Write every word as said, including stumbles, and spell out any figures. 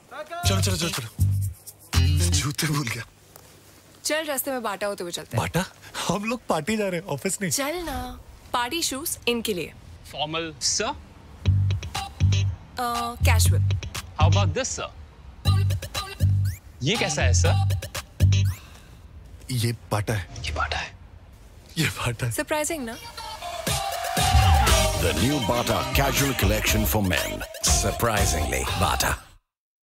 चलो चलो चलो चलो, जूते भूल गया। चल रास्ते में बाटा होते हुए चलते हैं। बाटा? हम लोग पार्टी जा रहे हैं, ऑफिस नहीं। चल ना। पार्टी शूज इनके लिए। Formal sir? Casual. How about this sir? ये कैसा है सर? ये बाटा है। ये बाटा है। ये बाटा है। सरप्राइजिंग ना? The new Bata casual collection for men. Surprisingly Bata.